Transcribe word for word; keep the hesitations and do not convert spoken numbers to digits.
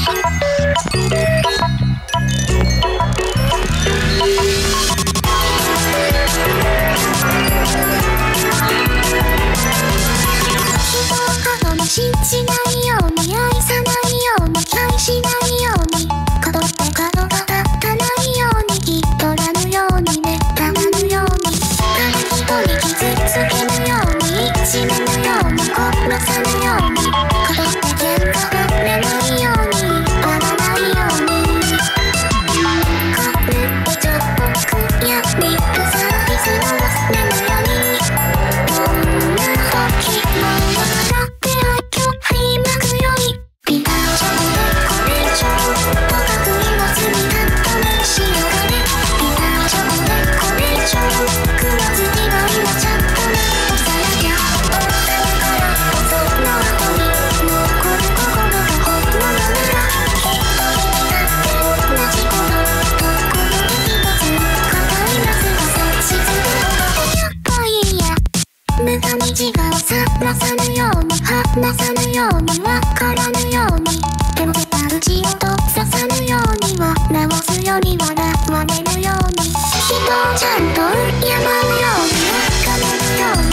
信じないように愛さないように愛しないように角って角が立たないようにきっとらぬようにねたまぬように誰一人傷つけぬように一目のように殺さぬように角って剣が触れないように割らないようにこれってちょっと悔やみリップサービスの忘れぬようにどんな時も笑ってビターチョコでこれ以上とかくいの罪なんとねしようかねビターチョコでこれ以上食わず嫌いはちゃんとね抑えりゃおったからこその後に残る心が本物なら一人だって同じ頃ところで一つ硬い夏が接しずやっぱいいや無駄に自我をさらさぬように離さぬようにわからぬようにでも出たる血をと刺さぬようには直すより笑われるように人をちゃんと敬うようにわかめるように